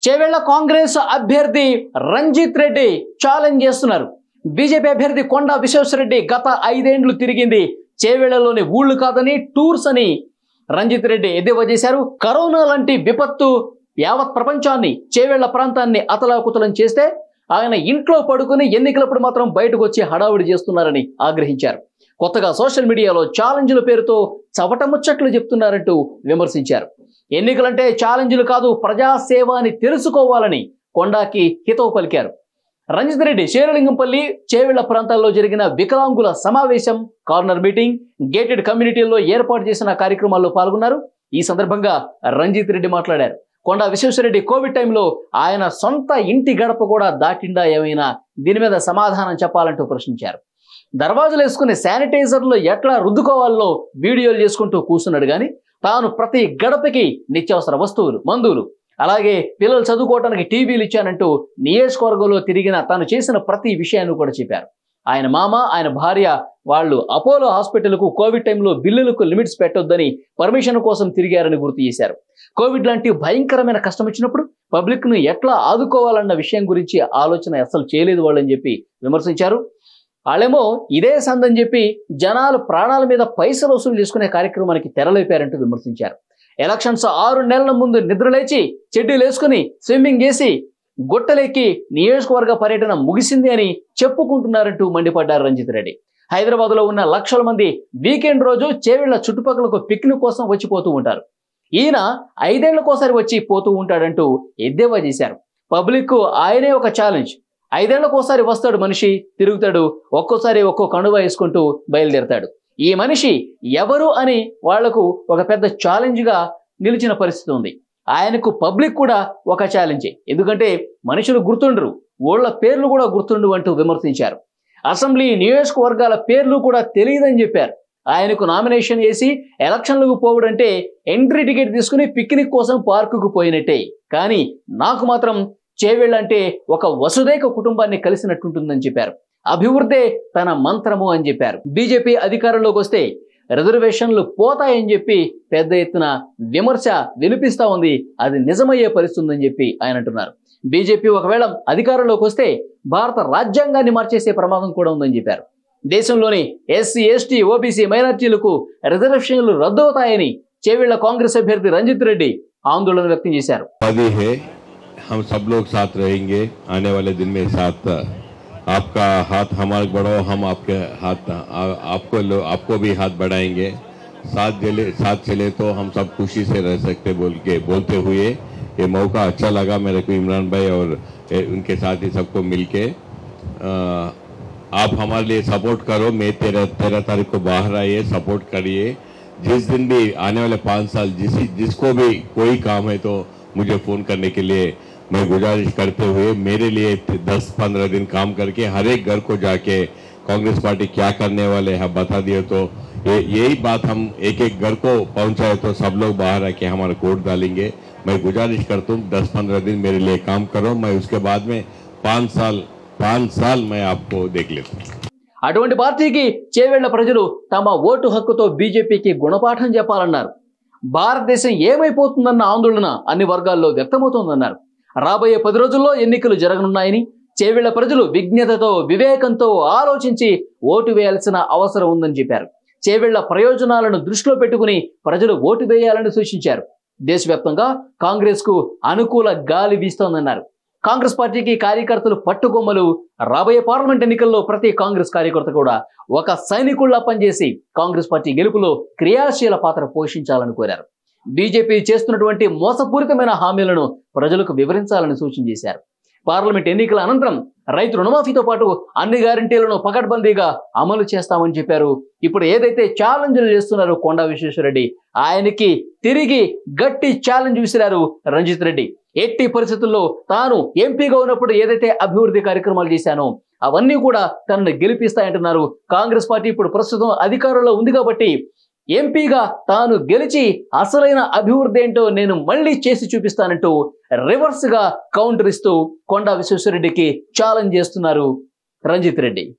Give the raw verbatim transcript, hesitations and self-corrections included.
చేవెళ్ల కాంగ్రెస్ అభ్యర్థి రంజిత్ రెడ్డి ఛాలెంజ్ చేస్తున్నారు. బీజేపీ అభ్యర్థి కొండా విశ్వేశ్వరరెడ్డి గత ఐదేండ్లు తిరిగింది చేవెళ్లలోని ఊళ్ళు కాదని టూర్స్ అని రంజిత్ రెడ్డి ఎద్దేవా చేశారు. కరోనా లాంటి విపత్తు యావత్ ప్రపంచాన్ని చేవెళ్ల ప్రాంతాన్ని అతలాకుతలం చేస్తే ఆయన ఇంట్లో పడుకుని ఎన్నికలప్పుడు మాత్రం బయటకు వచ్చి హడావుడి చేస్తున్నారని ఆగ్రహించారు. కొత్తగా సోషల్ మీడియాలో ఛాలెంజ్ల పేరుతో చవటముచ్చట్లు చెప్తున్నారంటూ విమర్శించారు. ఎన్నికలంటే ఛాలెంజ్లు కాదు, ప్రజాసేవ అని తెలుసుకోవాలని కొండాకి హితవు పలికారు. రంజిత్ రెడ్డి శేరలింగంపల్లి చేవెళ్ల ప్రాంతాల్లో జరిగిన వికలాంగుల సమావేశం, కార్నర్ మీటింగ్, గేటెడ్ కమ్యూనిటీల్లో ఏర్పాటు చేసిన కార్యక్రమాల్లో పాల్గొన్నారు. ఈ సందర్భంగా రంజిత్ రెడ్డి మాట్లాడారు. కొండా విశ్వేశ్వరరెడ్డి కోవిడ్ టైంలో ఆయన సొంత ఇంటి గడప కూడా దాటిండా ఏమైనా, దీని మీద సమాధానం చెప్పాలంటూ ప్రశ్నించారు. దర్వాజులు వేసుకుని శానిటైజర్లు ఎట్లా రుద్దుకోవాలో వీడియోలు చేసుకుంటూ కూర్చున్నాడు కానీ తాను ప్రతి గడపకి నిత్యావసర వస్తువులు, మందులు, అలాగే పిల్లలు చదువుకోవడానికి టీవీలు ఇచ్చానంటూ నియోజకవర్గంలో తిరిగిన తాను చేసిన ప్రతి విషయాన్ని కూడా చెప్పారు. ఆయన మామ, ఆయన భార్య వాళ్ళు అపోలో హాస్పిటల్కు కోవిడ్ టైంలో బిల్లులకు లిమిట్స్ పెట్టొద్దని పర్మిషన్ కోసం తిరిగారని గుర్తు చేశారు. కోవిడ్ లాంటి భయంకరమైన కష్టం వచ్చినప్పుడు పబ్లిక్ను ఎట్లా ఆదుకోవాలన్న విషయం గురించి ఆలోచన అసలు చేయలేదు వాళ్ళని చెప్పి విమర్శించారు. వాళ్ళేమో ఇదే సందని చెప్పి జనాలు ప్రాణాల మీద పైసలు వసూలు చేసుకునే కార్యక్రమానికి తెరలేపారంటూ విమర్శించారు. ఎలక్షన్స్ ఆరు నెలల ముందు నిద్రలేచి చెడ్డీలు వేసుకుని స్విమ్మింగ్ చేసి గుట్టలెక్కి నియోజకవర్గ పర్యటన ముగిసింది అని చెప్పుకుంటున్నారంటూ మండిపడ్డారు రంజిత్ రెడ్డి. హైదరాబాద్ లో ఉన్న లక్షల మంది వీకెండ్ రోజు చేవెళ్ల చుట్టుపక్కలకు పిక్నిక్ కోసం వచ్చిపోతూ ఉంటారు. ఈయన ఐదేళ్లకోసారి వచ్చి పోతూ ఉంటాడంటూ ఎద్దేవా చేశారు. పబ్లిక్ ఆయనే ఒక ఛాలెంజ్. ఐదేళ్లకోసారి వస్తాడు మనిషి, తిరుగుతాడు, ఒక్కోసారి ఒక్కో కణువ వేసుకుంటూ బయలుదేరతాడు. ఈ మనిషి ఎవరు అని వాళ్లకు ఒక పెద్ద ఛాలెంజ్గా నిలిచిన పరిస్థితి ఉంది. ఆయనకు పబ్లిక్ కూడా ఒక ఛాలెంజే. ఎందుకంటే మనుషులు గుర్తుండరు, ఓళ్ల పేర్లు కూడా గుర్తుండు అంటూ విమర్శించారు. అసెంబ్లీ నియోజకవర్గాల పేర్లు కూడా తెలియదని చెప్పారు. ఆయనకు నామినేషన్ వేసి ఎలక్షన్లకు పోవడంటే ఎంట్రీ టికెట్ తీసుకుని పిక్నిక్ కోసం పార్కుకు పోయినట్టే. కానీ నాకు మాత్రం చేవెళ్ళంటే ఒక వసుదైక కుటుంబాన్ని కలిసినట్టుంటుందని చెప్పారు. అభివృద్ధే తన మంత్రము అని చెప్పారు. బీజేపీ అధికారంలోకి వస్తే రిజర్వేషన్లు పోతాయని చెప్పి పెద్ద ఎత్తున విమర్శ వినిపిస్తా ఉంది. అది నిజమయ్యే పరిస్థితి ఉందని చెప్పి ఆయన అంటున్నారు. బీజేపీ ఒకవేళ అధికారంలోకి వస్తే భారత రాజ్యాంగాన్ని మార్చేసే ప్రమాదం కూడా ఉందని చెప్పారు. దేశంలోని ఎస్సీ, ఎస్టీ, ఓబీసీ మైనార్టీలకు రిజర్వేషన్లు రద్దవుతాయని చేవెళ్ల కాంగ్రెస్ అభ్యర్థి రంజిత్ రెడ్డి ఆందోళన వ్యక్తం చేశారు. हम सब लोग साथ रहेंगे, आने वाले दिन में साथ आपका हाथ हमारे बढ़ाओ, हम आपके हाथ आ, आपको आपको भी हाथ बढ़ाएंगे, साथ चले साथ चले तो हम सब खुशी से रह सकते बोल के बोलते हुए ये मौका अच्छा लगा मेरे को इमरान भाई और उनके साथ ही सबको मिलके आप हमारे लिए सपोर्ट करो। मैं तेरह तेरह तारीख को बाहर आइए, सपोर्ट करिए। जिस दिन भी आने वाले पाँच साल जिस जिसको भी कोई काम है तो मुझे फ़ोन करने के लिए मैं गुजारिश करते हुए मेरे लिए दस पंद्रह दिन काम करके हर एक घर को जाके कांग्रेस पार्टी क्या करने वाले हैं बता दिए तो ये यही बात हम एक एक घर को पहुंचाए तो सब लोग बाहर आके हमारा वोट डालेंगे। मैं गुजारिश करता हूँ दस पंद्रह दिन मेरे लिए काम करो, मैं उसके बाद में पाँच साल पाँच साल मैं आपको देख लेता हूँ। అటువంటి పార్టీకి చేవెళ్ల ప్రజలు తమ ఓటు హక్కుతో బీజేపీకి గుణపాఠం చెప్పాలన్నారు. భారతదేశం ఏమైపోతుందన్న ఆందోళన అన్ని వర్గాల్లో వ్యక్తమవుతోందన్నారు. రాబోయే పది రోజుల్లో ఎన్నికలు జరగనున్నాయని చేవెళ్ల ప్రజలు విజ్ఞతతో, వివేకంతో ఆలోచించి ఓటు వేయాల్సిన అవసరం ఉందని చెప్పారు. చేవెళ్ల ప్రయోజనాలను దృష్టిలో పెట్టుకుని ప్రజలు ఓటు వేయాలని సూచించారు. దేశవ్యాప్తంగా కాంగ్రెస్ కు అనుకూల గాలి వీస్తోందన్నారు. కాంగ్రెస్ పార్టీకి కార్యకర్తలు పట్టుకొమ్మలు. రాబోయే పార్లమెంట్ ఎన్నికల్లో ప్రతి కాంగ్రెస్ కార్యకర్త కూడా ఒక సైనికుల్లా పనిచేసి కాంగ్రెస్ పార్టీ గెలుపులో క్రియాశీల పాత్ర పోషించాలని కోరారు. బీజేపీ చేస్తున్నటువంటి మోసపూరితమైన హామీలను ప్రజలకు వివరించాలని సూచన చేశారు. పార్లమెంట్ ఎన్నికల అనంతరం రైతు రుణమాఫీతో పాటు అన్ని గ్యారంటీలను పకడ్బందీగా అమలు చేస్తామని చెప్పారు. ఇప్పుడు ఏదైతే ఛాలెంజ్లు చేస్తున్నారో కొండా విశ్వేశ్వరరెడ్డి, ఆయనకి తిరిగి గట్టి ఛాలెంజ్ విసిరారు రంజిత్ రెడ్డి. ఎట్టి పరిస్థితుల్లో తాను ఎంపీగా ఉన్నప్పుడు ఏదైతే అభివృద్ధి కార్యక్రమాలు చేశానో అవన్నీ కూడా తనను గెలిపిస్తాయంటున్నారు. కాంగ్రెస్ పార్టీ ఇప్పుడు ప్రస్తుతం అధికారంలో ఉంది కాబట్టి ఎంపీగా తాను గెలిచి అసలైన అభివృద్ధి ఏంటో నేను మళ్ళీ చేసి చూపిస్తానంటూ రివర్స్ గా కౌంటర్ ఇస్తూ కొండా విశ్వేశ్వరరెడ్డికి ఛాలెంజ్ చేస్తున్నారు రంజిత్ రెడ్డి.